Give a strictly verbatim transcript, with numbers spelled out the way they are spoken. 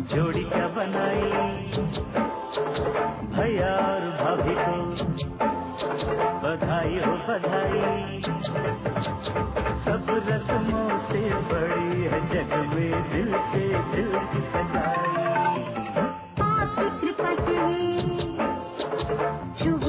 जोड़ी क्या बनाई भैया और भाभी को, बधाई हो बधाई। सब रस्मों से बड़ी है जग में दिल से दिल की सगाई। कृपा से